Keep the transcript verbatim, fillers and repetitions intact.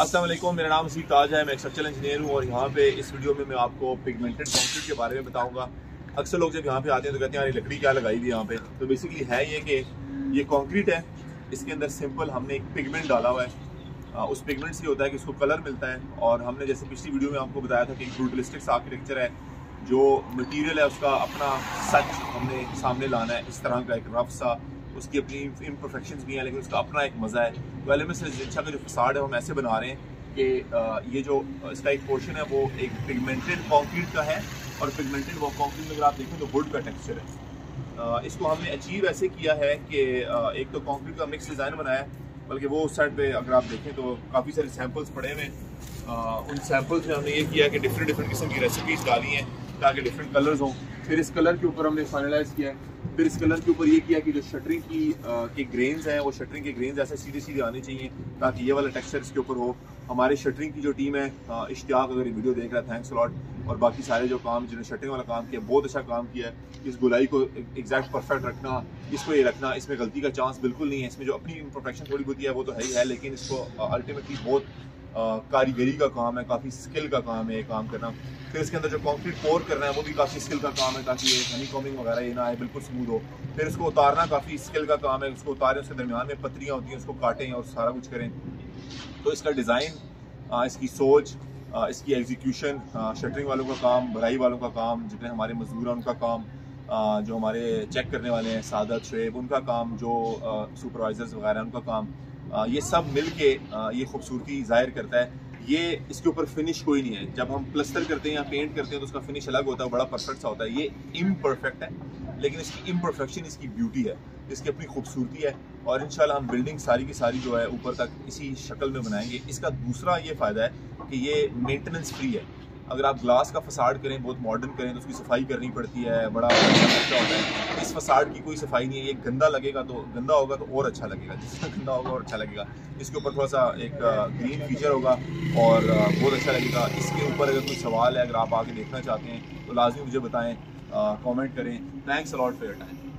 अस्सलाम वालेकुम, मेरा नाम सी ताज है। मैं एक स्ट्रक्चरल इंजीनियर हूँ और यहाँ पे इस वीडियो में मैं आपको पिगमेंटेड कंक्रीट के बारे में बताऊंगा। अक्सर लोग जब यहाँ पे आते हैं तो कहते हैं यार लकड़ी क्या लगाई हुई यहाँ पे। तो बेसिकली है ये कि ये कंक्रीट है, इसके अंदर सिंपल हमने एक पिगमेंट डाला हुआ है। आ, उस पिगमेंट से होता है कि इसको कलर मिलता है। और हमने जैसे पिछली वीडियो में आपको बताया था कि एक ब्रूटलिस्टिक आर्किटेक्चर है, जो मटीरियल है उसका अपना सच हमने सामने लाना है। इस तरह का एक रफ सा, उसकी अपनी इम्परफेक्शंस भी हैं लेकिन उसका अपना एक मज़ा है। तो एलिमेंट्स रेजिडेंशियल का जो फसाड है हम ऐसे बना रहे हैं कि ये जो इसका एक पोर्शन है वो एक पिगमेंटेड कंक्रीट का है। और पिगमेंटेड वो कंक्रीट में अगर आप देखें तो वुड का टेक्सचर है। इसको हमने अचीव ऐसे किया है कि एक तो कंक्रीट का मिक्स डिज़ाइन बनाया है, बल्कि वो उस साइड पे अगर आप देखें तो काफ़ी सारे सैंपल्स पड़े हुए हैं। उन सैंपल्स में हमने ये किया कि डिफरेंट डिफरेंट किस्म की रेसिपीज़ डाली हैं ताकि डिफरेंट कलर्स हों। फिर इस कलर के ऊपर हमने फाइनलाइज किया है। फिर इस कलर के ऊपर ये किया कि जो शटरिंग की के ग्रेन्स हैं वो शटरिंग के ग्रेन्स ऐसे सीधे सीधे आने चाहिए ताकि ये वाला टेक्सचर इसके ऊपर हो। हमारे शटरिंग की जो टीम है, इश्तियाक अगर ये वीडियो देख रहा है, थैंक्स अलॉट। और बाकी सारे जो काम जिन्होंने शटरिंग वाला काम किया बहुत अच्छा काम किया है। इस गुलाई को एग्जैक्ट परफेक्ट रखना, इसको ये रखना, इसमें गलती का चांस बिल्कुल नहीं है। इसमें जो अपनी इम्परफेक्शन थोड़ी बहुत है वो तो है ही है, लेकिन इसको अल्टीमेटली बहुत कारीगरी का काम है, काफ़ी स्किल का काम है ये काम करना। फिर इसके अंदर जो कंक्रीट पोर करना है वो भी काफ़ी स्किल का काम है ताकि ये हनी कॉमिंग वगैरह ये ना आए, बिल्कुल स्मूथ हो। फिर उसको उतारना काफ़ी स्किल का काम है, उसको उतारें, उसके दरमियान में पत्तियाँ होती हैं उसको काटें और सारा कुछ करें। तो इसका डिज़ाइन, इसकी सोच, इसकी एग्जीक्यूशन, शटरिंग वालों का काम, भराई वालों का काम, जितने हमारे मजदूर हैं उनका काम, जो हमारे चेक करने वाले हैं सादत शुएब उनका काम, जो सुपरवाइजर्स वगैरह उनका काम, ये सब मिल के ये खूबसूरती ज़ाहिर करता है। ये इसके ऊपर फिनिश कोई नहीं है। जब हम प्लस्टर करते हैं या पेंट करते हैं तो उसका फिनिश अलग होता है, बड़ा परफेक्ट सा होता है। ये इम्परफेक्ट है लेकिन इसकी इम्परफेक्शन इसकी ब्यूटी है, इसकी अपनी खूबसूरती है। और इंशाल्लाह हम बिल्डिंग सारी की सारी जो है ऊपर तक इसी शक्ल में बनाएंगे। इसका दूसरा ये फ़ायदा है कि ये मेंटेनेंस फ्री है। अगर आप ग्लास का फसाड करें, बहुत मॉडर्न करें, तो उसकी सफाई करनी पड़ती है, बड़ा खर्चा होता है। इस फसाड की कोई सफाई नहीं है। ये गंदा लगेगा तो गंदा होगा तो और अच्छा लगेगा, जितना गंदा होगा और अच्छा लगेगा। इसके ऊपर थोड़ा सा एक ग्रीन फीचर होगा और बहुत अच्छा लगेगा। इसके ऊपर अगर कोई सवाल है, अगर आप आगे देखना चाहते हैं तो लाजमी मुझे बताएं, कमेंट करें। Thanks a lot for your time.